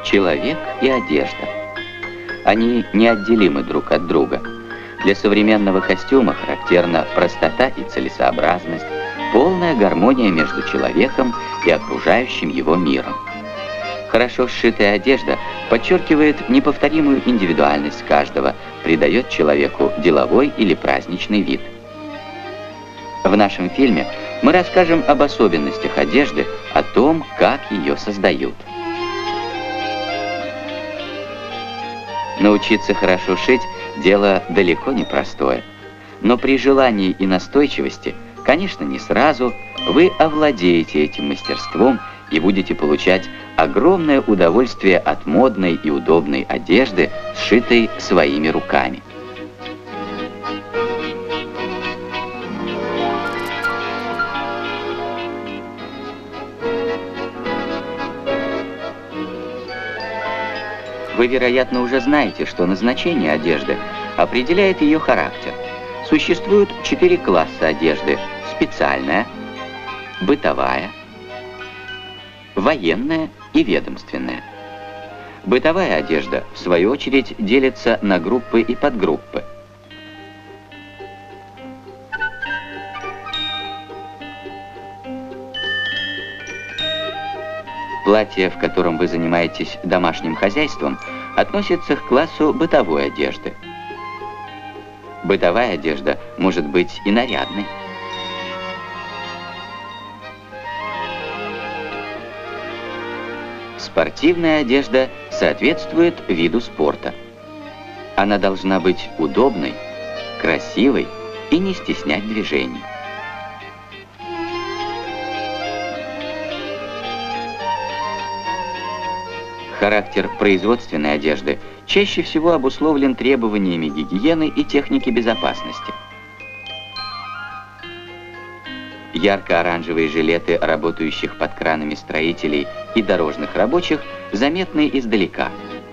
Человек и одежда. Они неотделимы друг от друга. Для современного костюма характерна простота и целесообразность, полная гармония между человеком и окружающим его миром. Хорошо сшитая одежда подчеркивает неповторимую индивидуальность каждого, придает человеку деловой или праздничный вид. В нашем фильме мы расскажем об особенностях одежды, о том, как ее создают. Научиться хорошо шить – дело далеко не простое. Но при желании и настойчивости, конечно, не сразу, вы овладеете этим мастерством и будете получать огромное удовольствие от модной и удобной одежды, сшитой своими руками. Вы, вероятно, уже знаете, что назначение одежды определяет ее характер. Существуют 4 класса одежды: специальная, бытовая, военная и ведомственная. Бытовая одежда, в свою очередь, делится на группы и подгруппы. Платье, в котором вы занимаетесь домашним хозяйством, относится к классу бытовой одежды. Бытовая одежда может быть и нарядной. Спортивная одежда соответствует виду спорта. Она должна быть удобной, красивой и не стеснять движений. Характер производственной одежды чаще всего обусловлен требованиями гигиены и техники безопасности. Ярко-оранжевые жилеты работающих под кранами строителей и дорожных рабочих заметны издалека.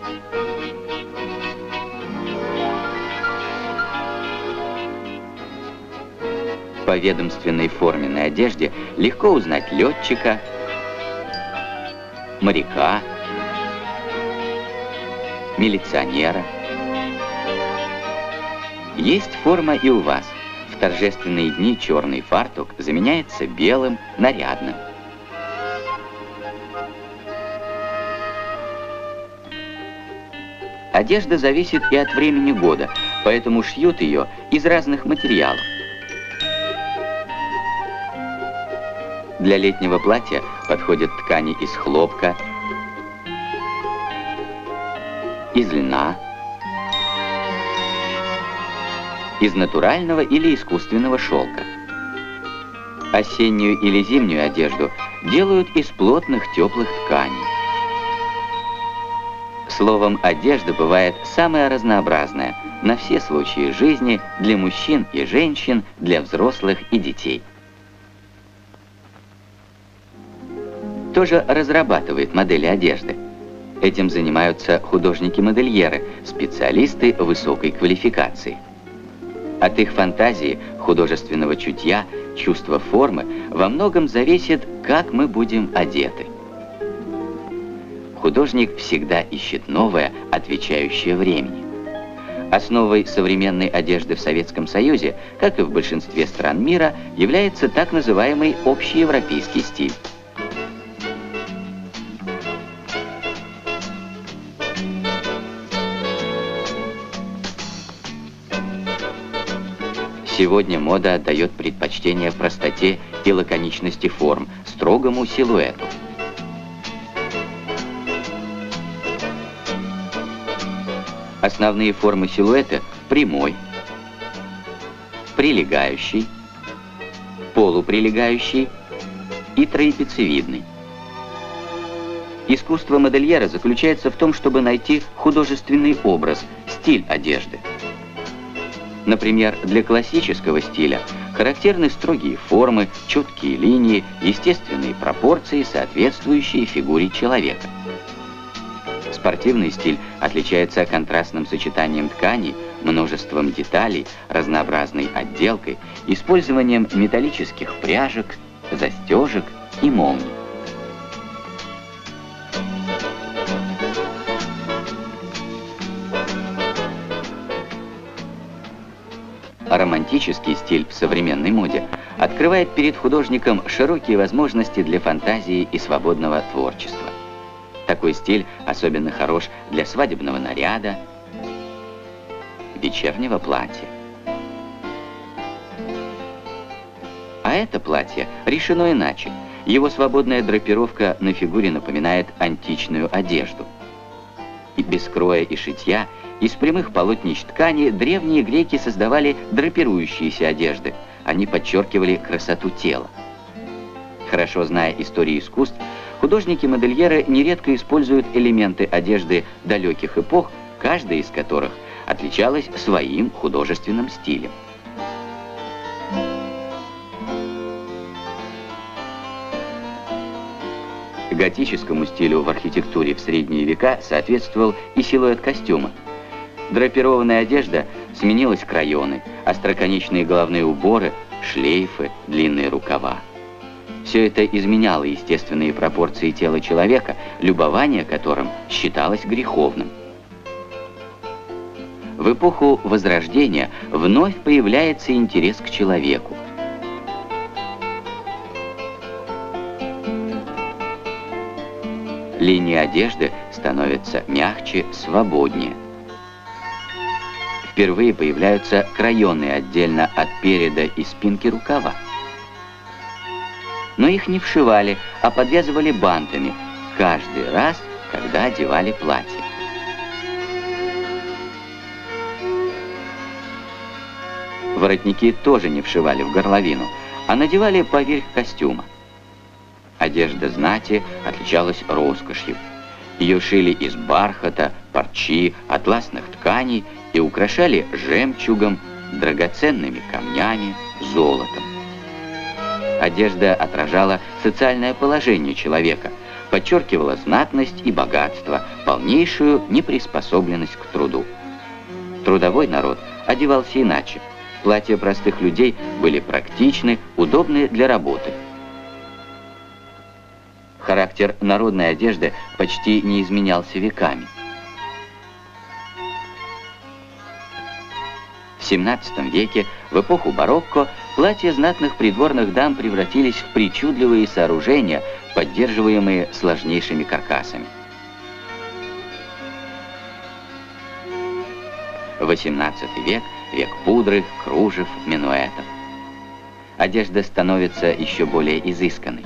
По ведомственной форменной одежде легко узнать летчика, моряка, милиционера. Есть форма и у вас. В торжественные дни черный фартук заменяется белым, нарядным. Одежда зависит и от времени года, поэтому шьют ее из разных материалов. Для летнего платья подходят ткани из хлопка, из льна, из натурального или искусственного шелка. Осеннюю или зимнюю одежду делают из плотных теплых тканей. Словом, одежда бывает самая разнообразная, на все случаи жизни, для мужчин и женщин, для взрослых и детей. Кто же разрабатывает модели одежды? Этим занимаются художники-модельеры, специалисты высокой квалификации. От их фантазии, художественного чутья, чувства формы во многом зависит, как мы будем одеты. Художник всегда ищет новое, отвечающее времени. Основой современной одежды в Советском Союзе, как и в большинстве стран мира, является так называемый общеевропейский стиль. Сегодня мода отдает предпочтение простоте и лаконичности форм, строгому силуэту. Основные формы силуэта – прямой, прилегающий, полуприлегающий и трапециевидный. Искусство модельера заключается в том, чтобы найти художественный образ, стиль одежды. Например, для классического стиля характерны строгие формы, четкие линии, естественные пропорции, соответствующие фигуре человека. Спортивный стиль отличается контрастным сочетанием тканей, множеством деталей, разнообразной отделкой, использованием металлических пряжек, застежек и молний. А романтический стиль в современной моде открывает перед художником широкие возможности для фантазии и свободного творчества. Такой стиль особенно хорош для свадебного наряда, вечернего платья. А это платье решено иначе. Его свободная драпировка на фигуре напоминает античную одежду. И без кроя и шитья, из прямых полотнищ ткани древние греки создавали драпирующиеся одежды. Они подчеркивали красоту тела. Хорошо зная историю искусств, художники-модельеры нередко используют элементы одежды далеких эпох, каждая из которых отличалась своим художественным стилем. Готическому стилю в архитектуре в средние века соответствовал и силуэт костюма. Драпированная одежда сменилась крайоной, остроконечные головные уборы, шлейфы, длинные рукава. Все это изменяло естественные пропорции тела человека, любование которым считалось греховным. В эпоху Возрождения вновь появляется интерес к человеку. Линии одежды становятся мягче, свободнее. Впервые появляются крайоны отдельно от переда и спинки рукава. Но их не вшивали, а подвязывали бантами каждый раз, когда одевали платье. Воротники тоже не вшивали в горловину, а надевали поверх костюма. Одежда знати отличалась роскошью. Ее шили из бархата, парчи, атласных тканей и украшали жемчугом, драгоценными камнями, золотом. Одежда отражала социальное положение человека, подчеркивала знатность и богатство, полнейшую неприспособленность к труду. Трудовой народ одевался иначе. Платья простых людей были практичны, удобны для работы. Характер народной одежды почти не изменялся веками. В XVII веке, в эпоху барокко, платья знатных придворных дам превратились в причудливые сооружения, поддерживаемые сложнейшими каркасами. XVIII век – век пудры, кружев, минуэтов. Одежда становится еще более изысканной.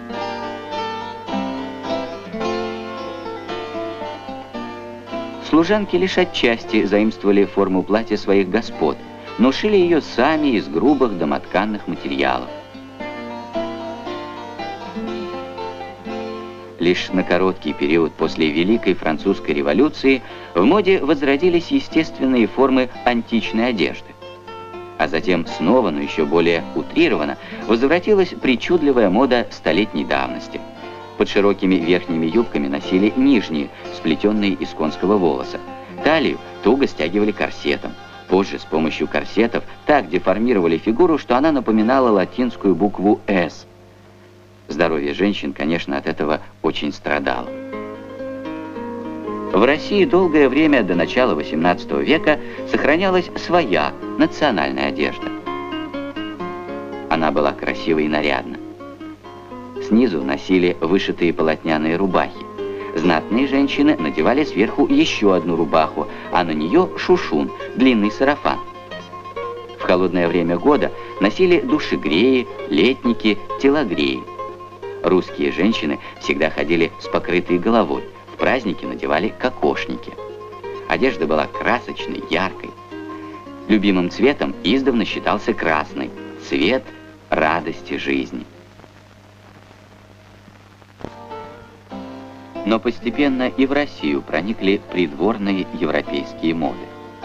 Служанки лишь отчасти заимствовали форму платья своих господ, но шили ее сами из грубых домотканных материалов. Лишь на короткий период после Великой Французской революции в моде возродились естественные формы античной одежды. А затем снова, но еще более утрированно, возвратилась причудливая мода столетней давности. Под широкими верхними юбками носили нижние, сплетенные из конского волоса. Талию туго стягивали корсетом. Позже с помощью корсетов так деформировали фигуру, что она напоминала латинскую букву «С». Здоровье женщин, конечно, от этого очень страдало. В России долгое время до начала XVIII века сохранялась своя национальная одежда. Она была красива и нарядна. Снизу носили вышитые полотняные рубахи. Знатные женщины надевали сверху еще одну рубаху, а на нее шушун, длинный сарафан. В холодное время года носили душегреи, летники, телогреи. Русские женщины всегда ходили с покрытой головой, в праздники надевали кокошники. Одежда была красочной, яркой. Любимым цветом издавна считался красный, цвет радости жизни. Но постепенно и в Россию проникли придворные европейские моды.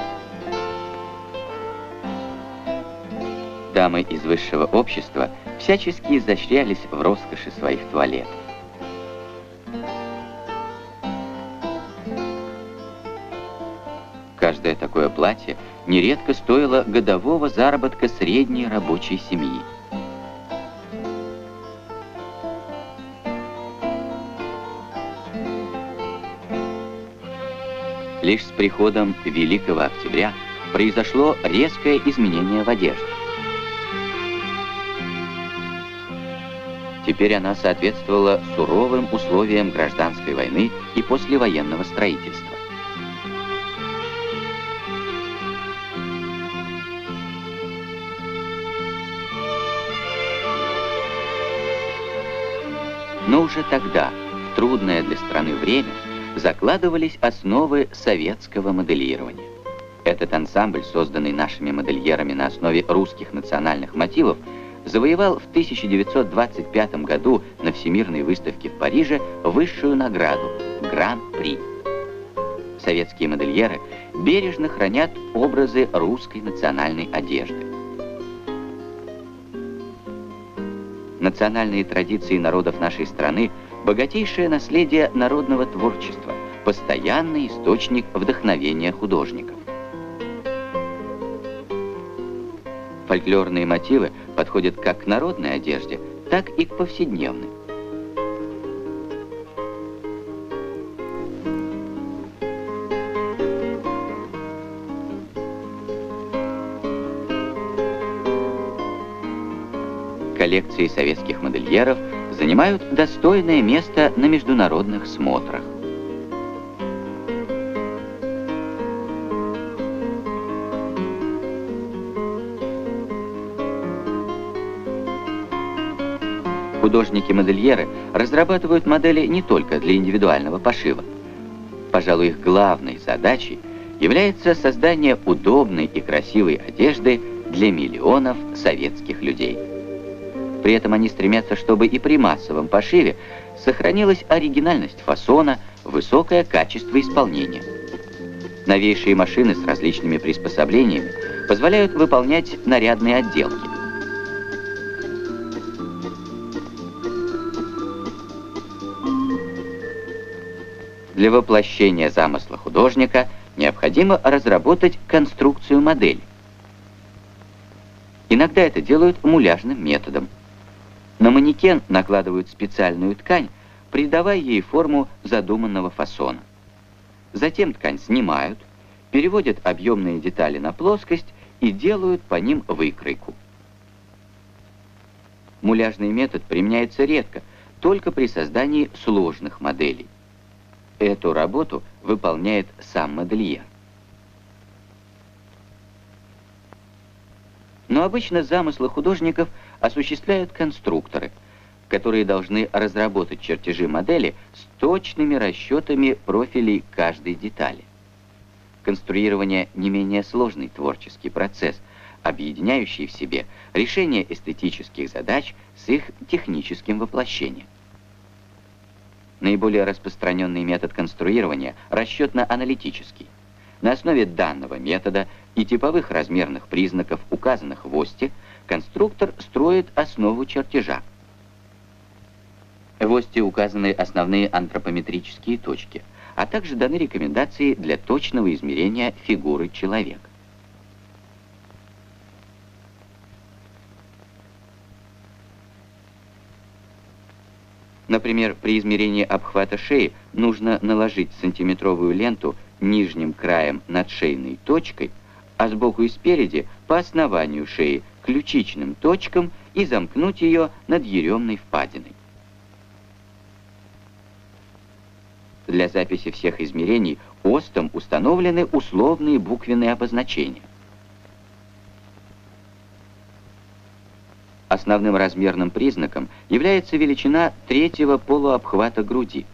Дамы из высшего общества всячески изощрялись в роскоши своих туалетов. Каждое такое платье нередко стоило годового заработка средней рабочей семьи. Лишь с приходом Великого Октября произошло резкое изменение в одежде. Теперь она соответствовала суровым условиям гражданской войны и послевоенного строительства. Но уже тогда, в трудное для страны время, закладывались основы советского моделирования. Этот ансамбль, созданный нашими модельерами на основе русских национальных мотивов, завоевал в 1925 году на Всемирной выставке в Париже высшую награду – Гран-при. Советские модельеры бережно хранят образы русской национальной одежды. Национальные традиции народов нашей страны – богатейшее наследие народного творчества, постоянный источник вдохновения художников. Фольклорные мотивы подходят как к народной одежде, так и к повседневной. Коллекции советских модельеров занимают достойное место на международных смотрах. Художники-модельеры разрабатывают модели не только для индивидуального пошива. Пожалуй, их главной задачей является создание удобной и красивой одежды для миллионов советских людей. При этом они стремятся, чтобы и при массовом пошиве сохранилась оригинальность фасона, высокое качество исполнения. Новейшие машины с различными приспособлениями позволяют выполнять нарядные отделки. Для воплощения замысла художника необходимо разработать конструкцию модели. Иногда это делают муляжным методом. На манекен накладывают специальную ткань, придавая ей форму задуманного фасона. Затем ткань снимают, переводят объемные детали на плоскость и делают по ним выкройку. Муляжный метод применяется редко, только при создании сложных моделей. Эту работу выполняет сам модельер. Но обычно замыслы художников осуществляют конструкторы, которые должны разработать чертежи модели с точными расчетами профилей каждой детали. Конструирование не менее сложный творческий процесс, объединяющий в себе решение эстетических задач с их техническим воплощением. Наиболее распространенный метод конструирования – расчетно-аналитический. На основе данного метода и типовых размерных признаков, указанных в осте, конструктор строит основу чертежа. В осте указаны основные антропометрические точки, а также даны рекомендации для точного измерения фигуры человека. Например, при измерении обхвата шеи нужно наложить сантиметровую ленту нижним краем над шейной точкой, а сбоку и спереди по основанию шеи ключичным точкам и замкнуть ее над еремной впадиной. Для записи всех измерений остом установлены условные буквенные обозначения. Основным размерным признаком является величина третьего полуобхвата груди.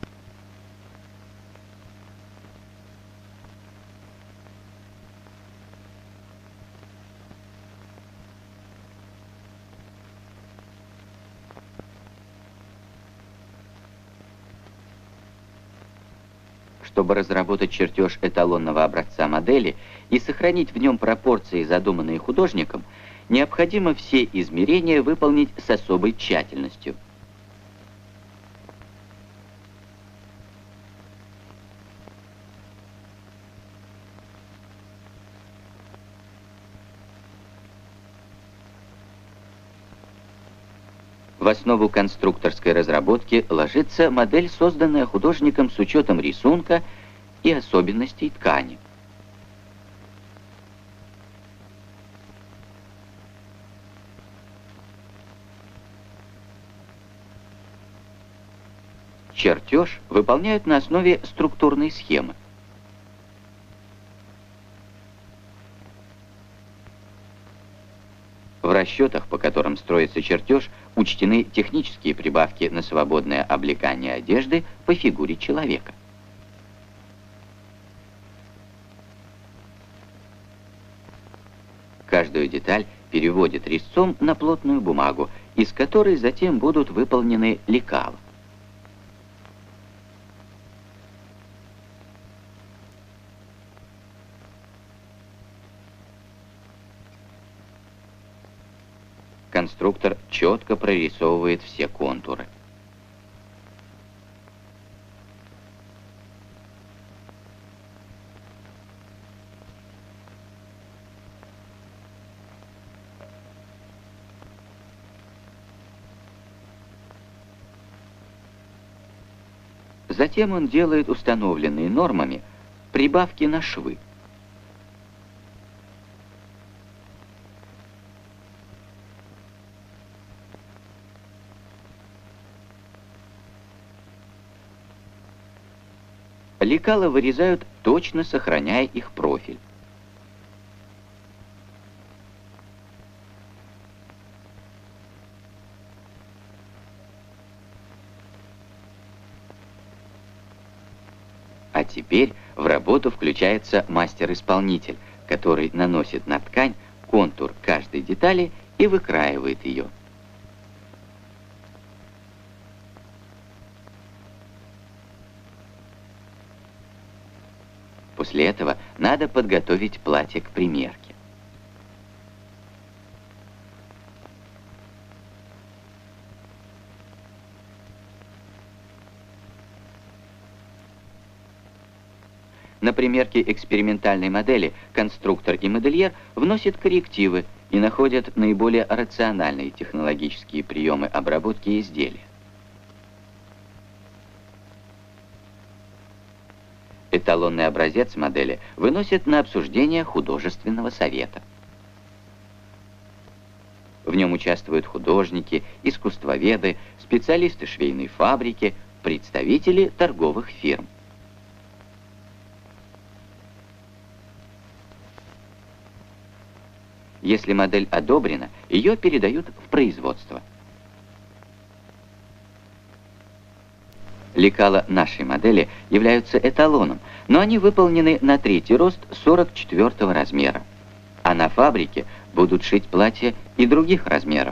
Чтобы разработать чертеж эталонного образца модели и сохранить в нем пропорции, задуманные художником, необходимо все измерения выполнить с особой тщательностью. В основу конструкторской разработки ложится модель, созданная художником с учетом рисунка и особенностей ткани. Чертеж выполняют на основе структурной схемы. В расчетах, по которым строится чертеж, учтены технические прибавки на свободное облекание одежды по фигуре человека. Каждую деталь переводят резцом на плотную бумагу, из которой затем будут выполнены лекала. Конструктор четко прорисовывает все контуры. Затем он делает установленные нормами прибавки на швы. Лекала вырезают, точно сохраняя их профиль. А теперь в работу включается мастер-исполнитель, который наносит на ткань контур каждой детали и выкраивает ее. После этого надо подготовить платье к примерке. На примерке экспериментальной модели конструктор и модельер вносят коррективы и находят наиболее рациональные технологические приемы обработки изделия. Эталонный образец модели выносят на обсуждение художественного совета. В нем участвуют художники, искусствоведы, специалисты швейной фабрики, представители торговых фирм. Если модель одобрена, ее передают в производство. Лекала нашей модели являются эталоном, но они выполнены на третий рост 44-го размера. А на фабрике будут шить платья и других размеров.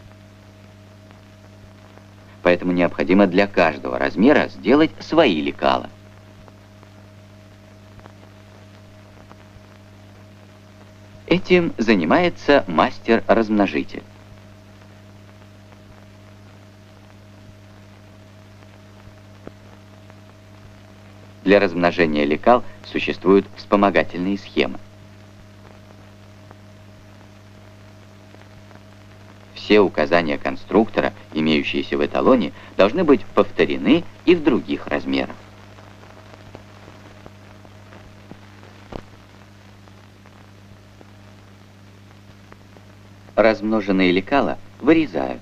Поэтому необходимо для каждого размера сделать свои лекала. Этим занимается мастер-размножитель. Для размножения лекал существуют вспомогательные схемы. Все указания конструктора, имеющиеся в эталоне, должны быть повторены и в других размерах. Размноженные лекала вырезают.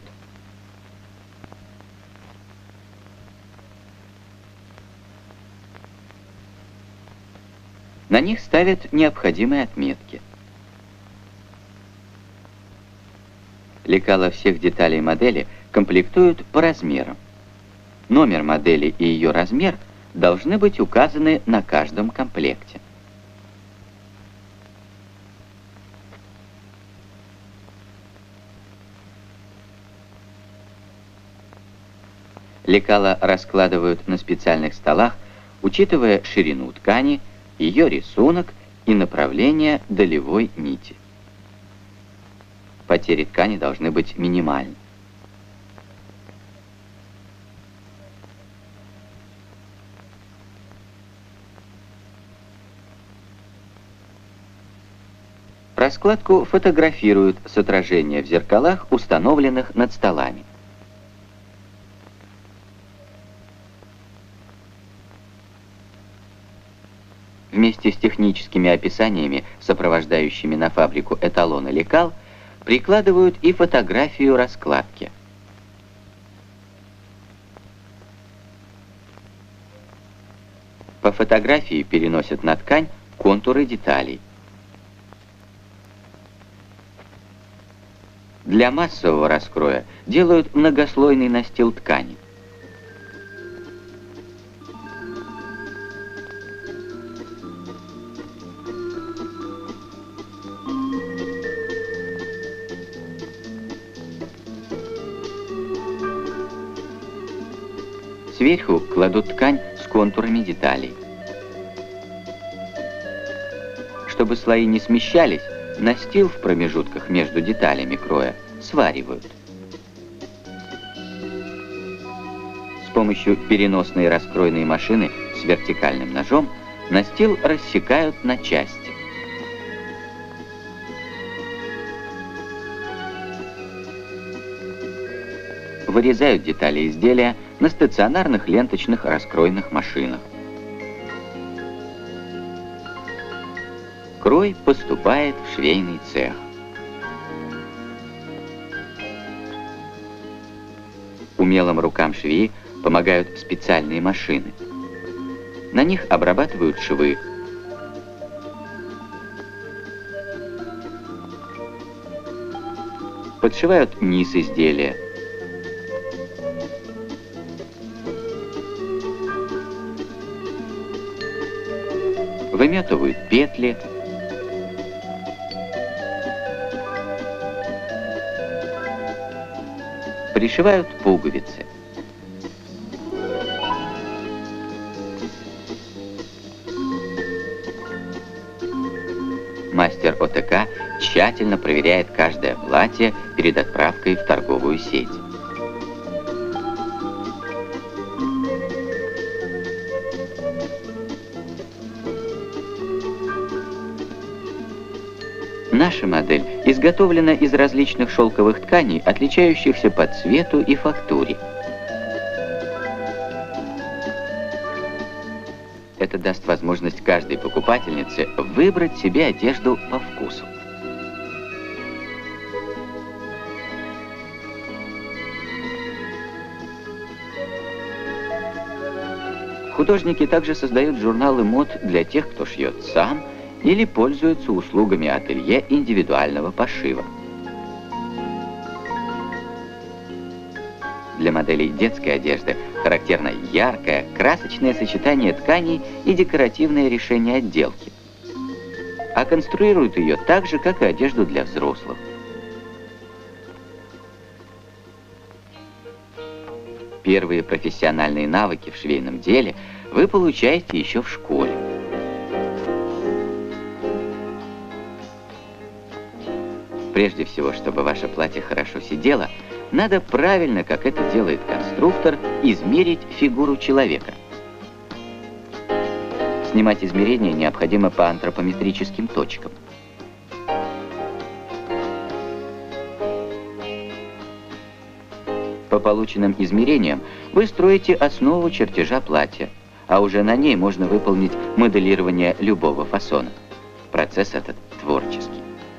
На них ставят необходимые отметки. Лекала всех деталей модели комплектуют по размерам. Номер модели и ее размер должны быть указаны на каждом комплекте. Лекала раскладывают на специальных столах, учитывая ширину ткани, ее рисунок и направление долевой нити. Потери ткани должны быть минимальны. Раскладку фотографируют с отражения в зеркалах, установленных над столами. Вместе с техническими описаниями, сопровождающими на фабрику эталоны лекал, прикладывают и фотографию раскладки. фотографии переносят на ткань контуры деталей. Для массового раскроя делают многослойный настил ткани. Сверху кладут ткань с контурами деталей. Чтобы слои не смещались, настил в промежутках между деталями кроя сваривают. С помощью переносной раскройной машины с вертикальным ножом настил рассекают на части. Вырезают детали изделия на стационарных ленточных раскройных машинах. Крой поступает в швейный цех. Умелым рукам швеи помогают специальные машины. На них обрабатывают швы. Подшивают низ изделия. Выметывают петли. Пришивают пуговицы. Мастер ОТК тщательно проверяет каждое платье перед отправкой в торговую сеть. Наша модель изготовлена из различных шелковых тканей, отличающихся по цвету и фактуре. Это даст возможность каждой покупательнице выбрать себе одежду по вкусу. Художники также создают журналы мод для тех, кто шьет сам или пользуются услугами ателье индивидуального пошива. Для моделей детской одежды характерно яркое, красочное сочетание тканей и декоративное решение отделки. А конструируют ее так же, как и одежду для взрослых. Первые профессиональные навыки в швейном деле вы получаете еще в школе. Прежде всего, чтобы ваше платье хорошо сидело, надо правильно, как это делает конструктор, измерить фигуру человека. Снимать измерения необходимо по антропометрическим точкам. По полученным измерениям вы строите основу чертежа платья, а уже на ней можно выполнить моделирование любого фасона. Процесс этот творческий.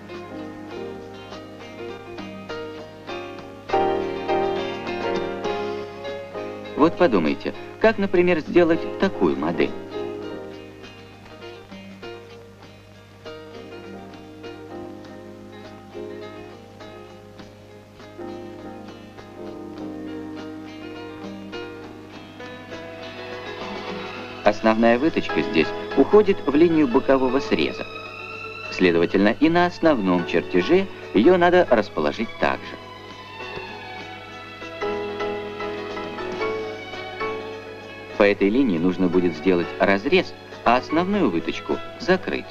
Вот подумайте, как, например, сделать такую модель? Основная выточка здесь уходит в линию бокового среза. Следовательно, и на основном чертеже ее надо расположить так же. По этой линии нужно будет сделать разрез, а основную выточку закрыть.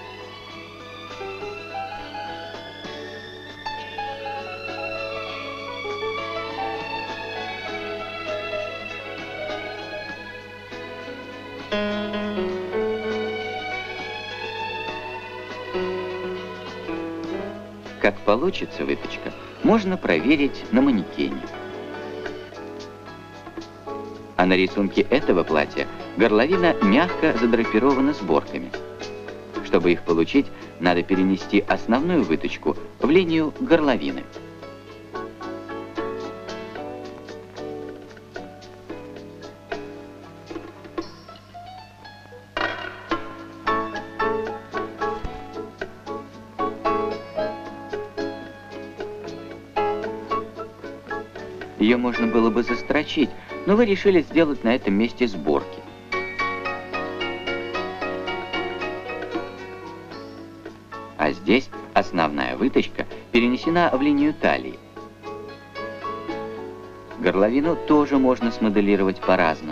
Как получится выточка, можно проверить на манекене. А на рисунке этого платья горловина мягко задрапирована сборками. Чтобы их получить, надо перенести основную выточку в линию горловины. Ее можно было бы застрочить, но вы решили сделать на этом месте сборки. А здесь основная выточка перенесена в линию талии. Горловину тоже можно смоделировать по-разному.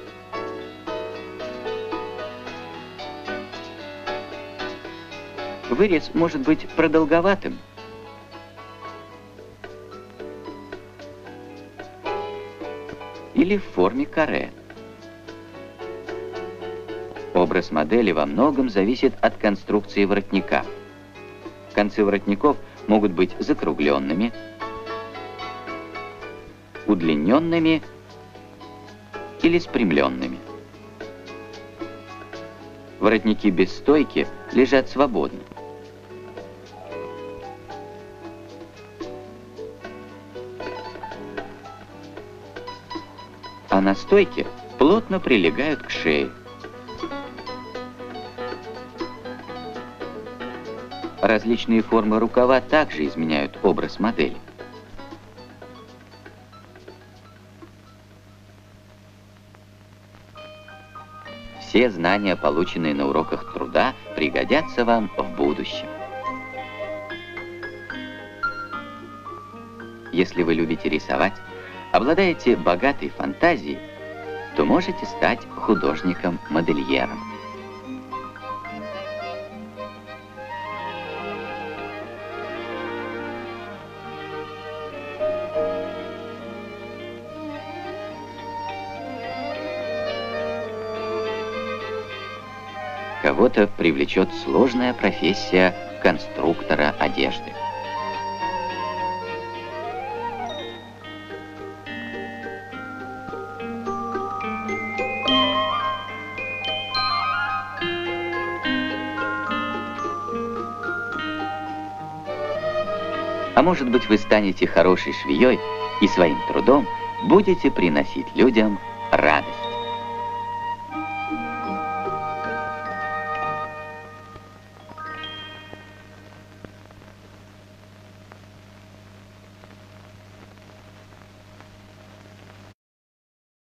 Вырез может быть продолговатым или в форме каре. Образ модели во многом зависит от конструкции воротника. Концы воротников могут быть закругленными, удлиненными или спрямленными. Воротники без стойки лежат свободно. А на стойке плотно прилегают к шее. Различные формы рукава также изменяют образ модели. Все знания, полученные на уроках труда, пригодятся вам в будущем. Если вы любите рисовать, обладаете богатой фантазией, то можете стать художником-модельером. Кого-то привлечет сложная профессия конструктора одежды. А может быть, вы станете хорошей швеей и своим трудом будете приносить людям радость.